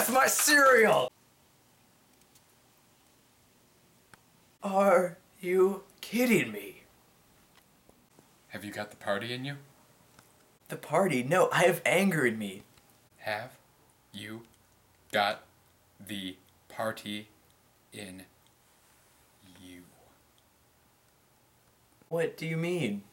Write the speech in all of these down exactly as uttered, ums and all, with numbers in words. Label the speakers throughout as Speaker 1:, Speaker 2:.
Speaker 1: That's my cereal! Are you kidding me?
Speaker 2: Have you got the party in you?
Speaker 1: The party? No, I have anger in me.
Speaker 2: Have you got the party in you?
Speaker 1: What do you mean?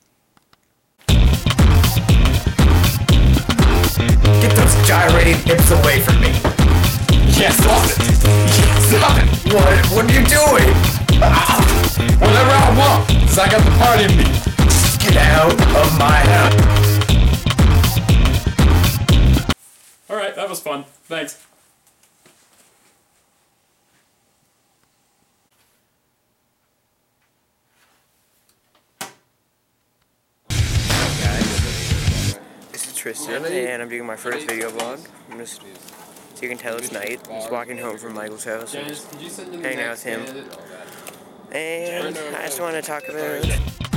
Speaker 1: Get those gyrating hips away from me!
Speaker 2: Yeah, stop it! Stop it!
Speaker 1: What? What are you doing?
Speaker 2: Ah, whatever I want, because I got the party in me.
Speaker 1: Get out of my house!
Speaker 2: Alright, that was fun. Thanks.
Speaker 3: This is Tristan, and I'm doing my first video vlog. I'm just, so you can tell it's night. I'm just walking home from Michael's house and just hanging out with him. And I just want to talk about